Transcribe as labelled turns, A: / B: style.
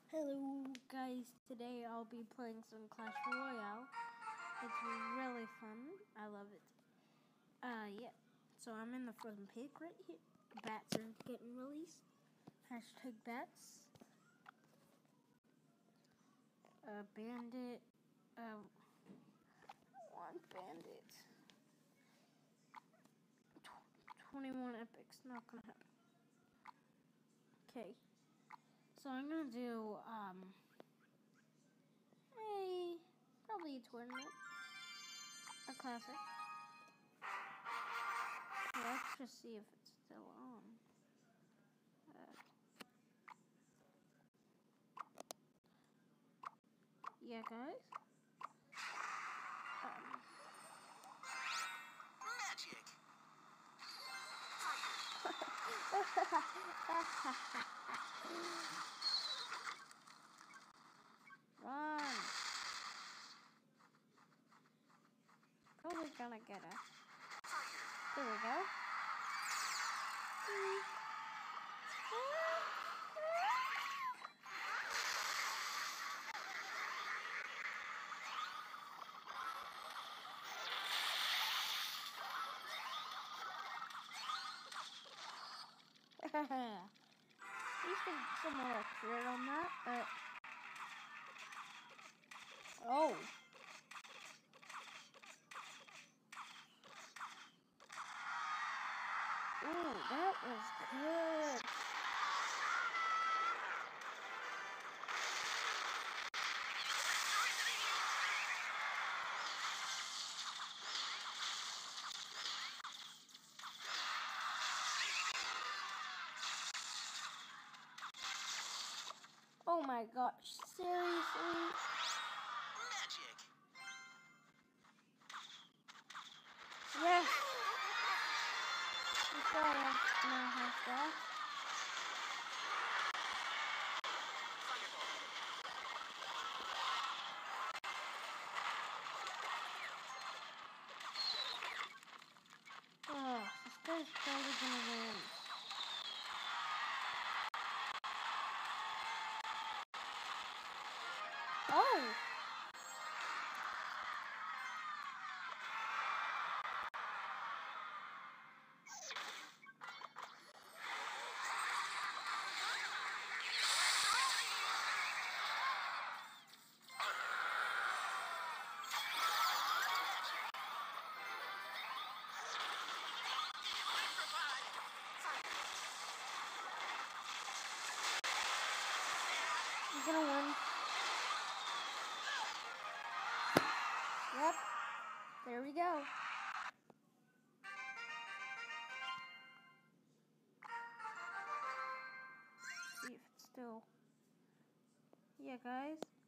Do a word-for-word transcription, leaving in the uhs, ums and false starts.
A: Hello guys, today I'll be playing some Clash Royale. It's really fun. I love it. Uh, yeah. So I'm in the frozen pig right here. Bats are getting released. Hashtag bats. Uh, bandit. Uh, one bandit. twenty-one epics. Not gonna happen. Okay. So I'm gonna do, um, a, probably a tournament. A classic. Let's just see if it's still on. Uh, yeah, guys. Um,
B: Magic.
A: Run. Probably gonna get us. There we go. You should some more accurate on that, but oh. Ooh, that was good. Oh my gosh, seriously?
B: Magic.
A: Yes. I'm sorry, I now have that. Oh, this guy's probably gonna win. Oh! He's gonna win. Yep. There we go. See if it's still. Yeah, guys.